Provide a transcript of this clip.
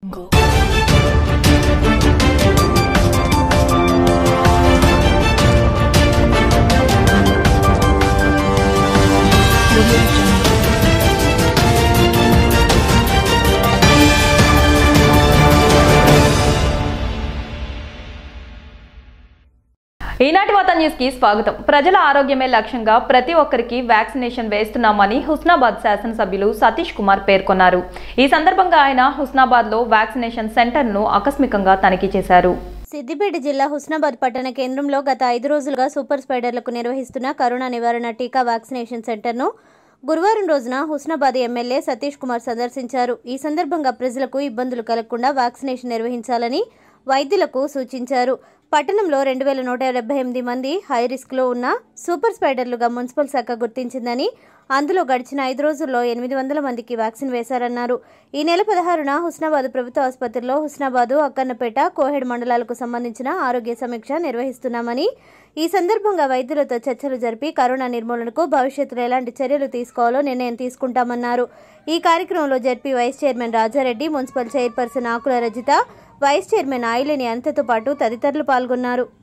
ఈనాటి వార్తా న్యూస్ కి స్వాగతం. ప్రజల ఆరోగ్యమే లక్ష్యంగా ప్రతి ఒక్కరికి వ్యాక్సినేషన్ వేస్తున్నామని హుస్నాబాద్ శాసనసభ్యులు సతీష్ కుమార్ పేర్కొన్నారు. ఈ సందర్భంగా ఆయన హుస్నాబాద్ లో వ్యాక్సినేషన్ సెంటర్ ను ఆకస్మికంగా తనిఖీ చేశారు. సిద్దిపేట జిల్లా హుస్నాబాద్ పట్టణ కేంద్రంలో గత 5 రోజులుగా సూపర్ స్ప్రెడర్లకు నిర్వహిస్తున్న కరోనా నివారణ టీకా వ్యాక్సినేషన్ సెంటర్ను గురువారం రోజున హుస్నాబాద్ MLA సతీష్ కుమార్ సందర్శించారు. ఈ సందర్భంగా ప్రజలకు ఇబ్బందులు కలగకుండా వ్యాక్సినేషన్ నిర్వహించాలని వైద్యులకు సూచించారు. పట్టణంలో 2178 మంది హై రిస్క్లో ఉన్న సూపర్ స్ప్రెడర్లుగా మున్సిపల్ శాఖ గుర్తించిందని, అందులో గడిచిన 5 రోజుల్లో 800 మందికి వ్యాక్సిన్ వేశారన్నారు. ఈ నెల 16న హుస్నాబాద్ ప్రభుత్వ ఆసుపత్రిలో హుస్నాబాద్, అక్కన్నపేట, కోహెడ్ మండలాలకు సంబంధించిన ఆరోగ్య సమీక్ష నిర్వహిస్తున్నామని, ఈ సందర్భంగా వైద్యులతో చర్చలు జరిపి కరోనా నిర్మూలనకు భవిష్యత్తులో ఎలాంటి చర్యలు తీసుకోవాలో నిర్ణయం తీసుకుంటామన్నారు. ఈ కార్యక్రమంలో ZP vice chairman Rajareddy, municipal chairperson Akula Rajitha, vice chairman Aileni అనితతో పాటు తదితరులు పాల్గొన్నారు.